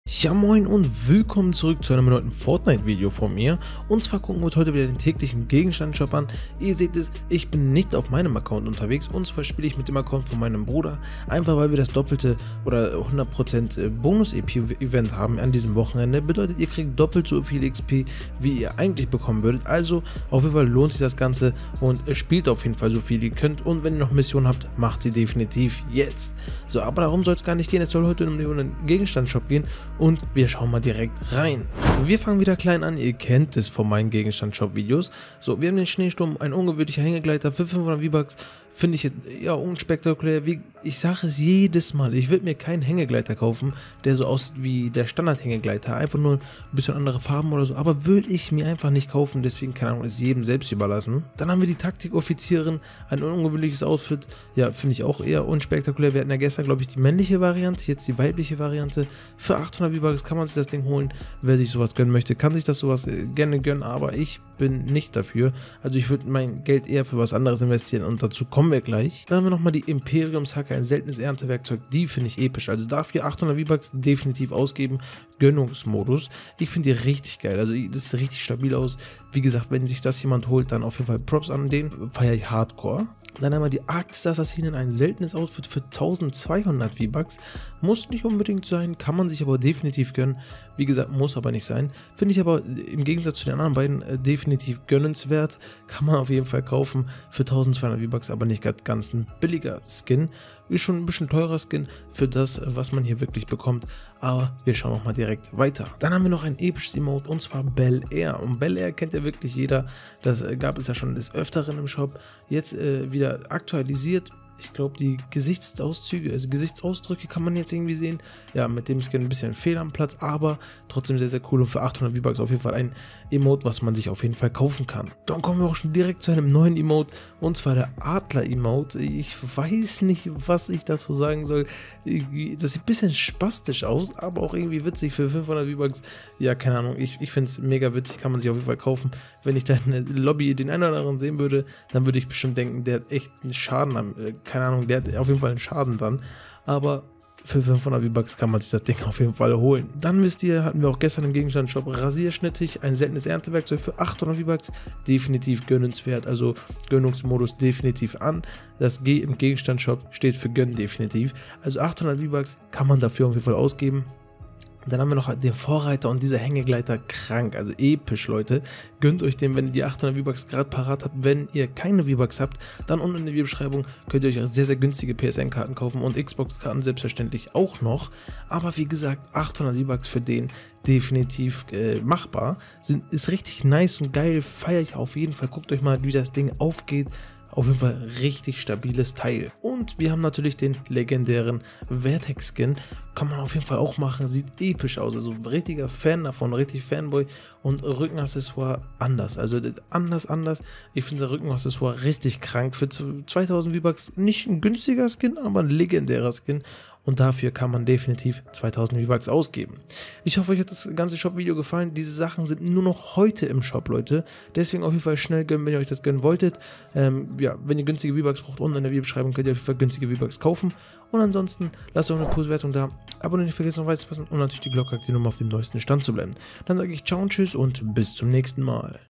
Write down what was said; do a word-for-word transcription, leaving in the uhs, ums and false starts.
Ja moin und willkommen zurück zu einem neuen Fortnite-Video von mir. Und zwar gucken wir uns heute wieder den täglichen Gegenstand-Shop an. Ihr seht es, ich bin nicht auf meinem Account unterwegs, und zwar spiele ich mit dem Account von meinem Bruder. Einfach weil wir das doppelte oder hundert Prozent Bonus-E P-Event haben an diesem Wochenende. Bedeutet, ihr kriegt doppelt so viel X P, wie ihr eigentlich bekommen würdet. Also auf jeden Fall lohnt sich das Ganze und spielt auf jeden Fall so viel ihr könnt. Und wenn ihr noch Missionen habt, macht sie definitiv jetzt. So, aber darum soll es gar nicht gehen. Es soll heute um den Gegenstand-Shop gehen. Und wir schauen mal direkt rein. Wir fangen wieder klein an, ihr kennt es von meinen Gegenstand-Shop-Videos. So, wir haben den Schneesturm, ein ungewöhnlicher Hängegleiter für fünfhundert V-Bucks. Finde ich ja unspektakulär. Wie, ich sage es jedes Mal, ich würde mir keinen Hängegleiter kaufen, der so aussieht wie der Standard-Hängegleiter. Einfach nur ein bisschen andere Farben oder so. Aber würde ich mir einfach nicht kaufen, deswegen, keine Ahnung, ist jedem selbst überlassen. Dann haben wir die Taktikoffizierin, ein ungewöhnliches Outfit. Ja, finde ich auch eher unspektakulär. Wir hatten ja gestern, glaube ich, die männliche Variante, jetzt die weibliche Variante. Für achthundert V-Bucks kann man sich das Ding holen. Wer sich sowas gönnen möchte, kann sich das sowas gerne gönnen, aber ich bin nicht dafür. Also ich würde mein Geld eher für was anderes investieren und dazu kommen wir gleich. Dann haben wir nochmal die Imperiumshacke, ein seltenes Erntewerkzeug, die finde ich episch. Also dafür achthundert V-Bucks definitiv ausgeben. Gönnungsmodus. Ich finde die richtig geil, also das sieht richtig stabil aus. Wie gesagt, wenn sich das jemand holt, dann auf jeden Fall Props an den, feiere ich hardcore. Dann haben wir die Arktis-Assassinen, ein seltenes Outfit für eintausendzweihundert V-Bucks. Muss nicht unbedingt sein, kann man sich aber definitiv gönnen. Wie gesagt, muss aber nicht sein. Finde ich aber im Gegensatz zu den anderen beiden äh, definitiv gönnenswert. Kann man auf jeden Fall kaufen für eintausendzweihundert V-Bucks, aber nicht ganz ein billiger Skin. Ist schon ein bisschen teurer Skin für das, was man hier wirklich bekommt. Aber wir schauen noch mal direkt weiter. Dann haben wir noch ein episches Emote, und zwar Bel Air. Und Bel Air kennt ja wirklich jeder. Das äh, gab es ja schon des Öfteren im Shop. Jetzt äh, wieder aktualisiert. Ich glaube, die Gesichtsauszüge, also Gesichtsausdrücke kann man jetzt irgendwie sehen. Ja, mit dem Skin ein bisschen fehl am Platz, aber trotzdem sehr, sehr cool. Und für achthundert V-Bucks auf jeden Fall ein Emote, was man sich auf jeden Fall kaufen kann. Dann kommen wir auch schon direkt zu einem neuen Emote, und zwar der Adler-Emote. Ich weiß nicht, was ich dazu sagen soll. Das sieht ein bisschen spastisch aus, aber auch irgendwie witzig für fünfhundert V-Bucks. Ja, keine Ahnung, ich, ich finde es mega witzig, kann man sich auf jeden Fall kaufen. Wenn ich da in der Lobby den einen oder anderen sehen würde, dann würde ich bestimmt denken, der hat echt einen Schaden am keine Ahnung, der hat auf jeden Fall einen Schaden dann, aber für fünfhundert V-Bucks kann man sich das Ding auf jeden Fall holen. Dann wisst ihr, hatten wir auch gestern im Gegenstand-Shop Rasierschnittig, ein seltenes Erntewerkzeug für achthundert V-Bucks, definitiv gönnenswert, also Gönnungsmodus definitiv an. Das G im Gegenstand-Shop steht für gönnen definitiv, also achthundert V-Bucks kann man dafür auf jeden Fall ausgeben. Dann haben wir noch den Vorreiter und dieser Hängegleiter, krank, also episch, Leute. Gönnt euch den, wenn ihr die achthundert V-Bucks gerade parat habt. Wenn ihr keine V-Bucks habt, dann unten in der Videobeschreibung könnt ihr euch sehr, sehr günstige P S N-Karten kaufen und Xbox-Karten selbstverständlich auch noch. Aber wie gesagt, achthundert V-Bucks für den definitiv äh, machbar. Sind, ist richtig nice und geil, feiere ich auf jeden Fall. Guckt euch mal, wie das Ding aufgeht. Auf jeden Fall richtig stabiles Teil. Und wir haben natürlich den legendären Vertex-Skin. Kann man auf jeden Fall auch machen. Sieht episch aus. Also richtiger Fan davon, richtig Fanboy. Und Rückenaccessoire anders. Also anders, anders. Ich finde das Rückenaccessoire richtig krank. Für zweitausend V-Bucks nicht ein günstiger Skin, aber ein legendärer Skin. Und dafür kann man definitiv zweitausend V-Bucks ausgeben. Ich hoffe, euch hat das ganze Shop-Video gefallen. Diese Sachen sind nur noch heute im Shop, Leute. Deswegen auf jeden Fall schnell gönnen, wenn ihr euch das gönnen wolltet. Ähm, ja, wenn ihr günstige V-Bucks braucht, unten in der Videobeschreibung könnt ihr auf jeden Fall günstige V-Bucks kaufen. Und ansonsten lasst auch eine Pluswertung da. Abonniert nicht vergessen, noch weiter zu passen und natürlich die Glocke aktivieren, um auf dem neuesten Stand zu bleiben. Dann sage ich ciao und tschüss und bis zum nächsten Mal.